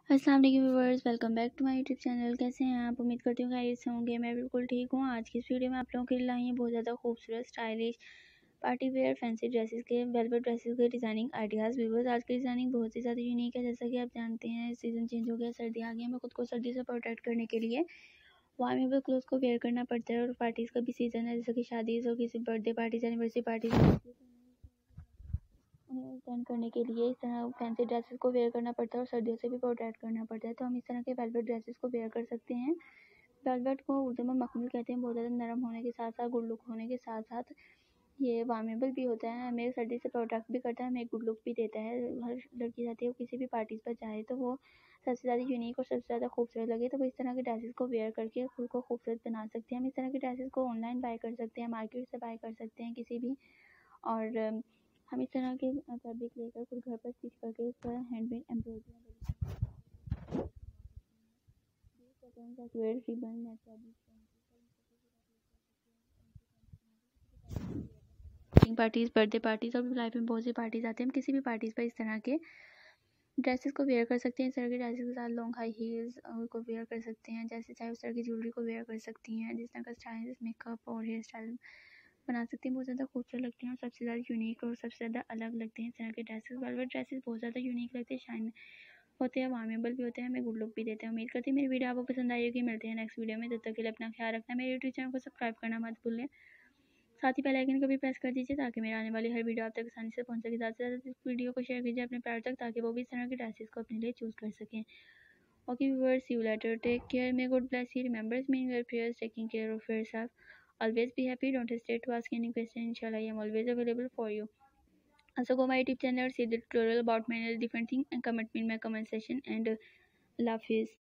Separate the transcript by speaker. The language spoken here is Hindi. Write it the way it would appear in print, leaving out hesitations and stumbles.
Speaker 1: अस्सलाम वालेकुम viewers, welcome back to my YouTube channel. कैसे हैं आप? उम्मीद करती हूँ खैरियत से होंगे। मैं बिल्कुल ठीक हूँ। आज की इस वीडियो में आप लोगों के लिए लाई हैं बहुत ज़्यादा खूबसूरत stylish party wear fancy dresses के वेलवेट ड्रेसेस के डिज़ाइनिंग आइडियाज़। व्यूअर्स, आज की डिज़ाइनिंग बहुत ही ज़्यादा यूनिक है। जैसा कि आप जानते हैं सीज़न चेंज हो गया, सर्दी आ गई है। हमें खुद को सर्दी से प्रोटेक्ट करने के लिए वार्मेबल क्लोथ को वेयर करना पड़ता है। और पार्टीज़ का भी सीज़न है, जैसे कि शादीज़ हो, किसी बर्थडे पार्टीज, एनिवर्सरी पार्टीज उन्हें अटेंड करने के लिए इस तरह फैंसी ड्रेसेस को वेयर करना पड़ता है और सर्दियों से भी प्रोटेक्ट करना पड़ता है। तो हम इस तरह के वेलवेट ड्रेसेस को वेयर कर सकते हैं। वेलवेट को उर्दू में मखमल कहते हैं। बहुत ज़्यादा नरम होने के साथ साथ गुड लुक होने के साथ साथ ये वार्मेबल भी होता है। हमें सर्दी से प्रोटेक्ट भी करता है, हमें गुड लुक भी देता है। हर लड़की चाहती है वो किसी भी पार्टीज़ पर जाए तो वो सबसे ज़्यादा यूनिक और सबसे ज़्यादा खूबसूरत लगे। तो वो इस तरह के ड्रेसेस को वेयर करके खुद को खूबसूरत बना सकते हैं। हम इस तरह के ड्रेसेस को ऑनलाइन बाय कर सकते हैं, मार्केट से बाय कर सकते हैं किसी भी। और हम इस तरह के फैब्रिक लेकर खुद घर पर स्टिच करके इस पर handmade embroidery parties, birthday parties और लाइफ में बहुत सी पार्टीज़ आती हैं। हम किसी भी पार्टीज़ पर इस तरह के ड्रेसेस को वेयर कर सकते हैं। इस तरह के ड्रेसेस के साथ लॉन्ग हाई हील्स को वेयर कर सकते हैं। जैसे चाहे उस तरह की ज्वेलरी को वेयर कर सकती हैं। जिस तरह का स्टाइल मेकअप और हेयर स्टाइल बना सकती हैं, बहुत ज़्यादा खूबसूरत लगते हैं और सबसे ज़्यादा यूनिक और सबसे ज़्यादा अलग लगते हैं। इस तरह के ड्रेसेस, वेलवेट ड्रेसेस बहुत ज़्यादा यूनिक लगते हैं, शाइन होते हैं, वार्मेबल भी होते हैं, हमें गुड लुक भी देते हैं। उम्मीद करती हूँ मेरी वीडियो आपको पसंद आई होगी। मिलते हैं नेक्स्ट वीडियो में, तब तक के लिए अपना ख्याल रखना। मेरे यूट्यूब चैनल को सब्सक्राइब करना मत भूलें। साथ ही बेल आइकन को भी प्रेस कर दीजिए ताकि मेरे आने वाली हर वीडियो आप तक आसानी से पहुंच सके। ज़्यादा से ज़्यादा इस वीडियो को शेयर कीजिए अपने प्यार तक ताकि वो भी इस तरह के ड्रेसेस को अपने लिए चूज़ कर सकें। Okay viewers, see you later, take care, may God bless you, remember me in your prayers, taking care of yourself, always be happy, don't hesitate to ask any question. Inshallah, I am always available for you. Also go my YouTube channel, see the tutorial about many different things and comment me in my comment section. And love is